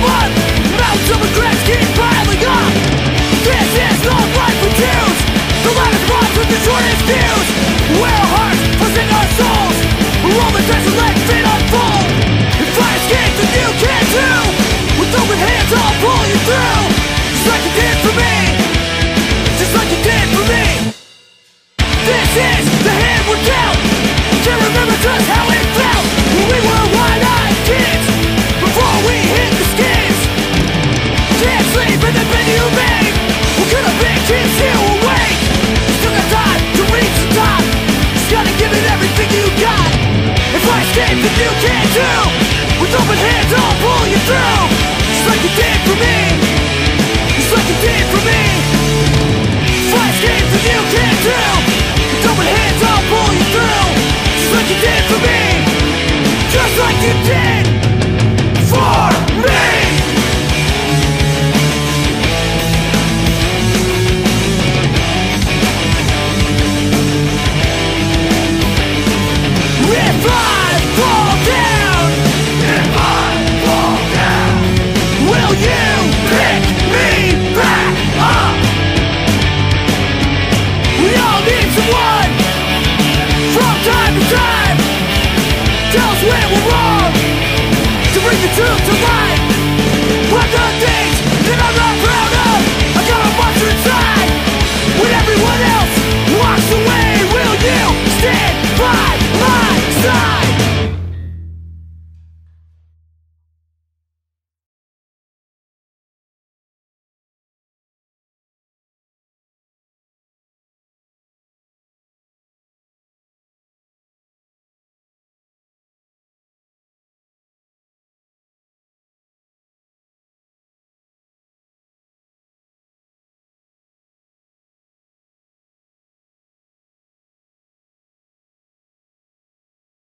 blood. Mountains of regrets keep piling up. This is not life we choose. The loudest minds with the shortest views. Where our hearts possess our souls. Roll the dice and let fate unfold. If I escape, then you can too. With open hands, I'll pull you through. Just like you did for me. Just like you did for me. This is the hand we're dealt. Can't remember just how it felt when we were wide-eyed kids before we hit the skids. Can't sleep in the bed you made. What could have been keeps you awake. Still got time to reach the top. Just gotta give it everything you got. If I escape, then you can too. With open hands, I'll pull you through. Just like you did for me. Just like you did for me. If I escape, then you can too. With open hands, I'll pull you through. Just like you did for me. Just like you did.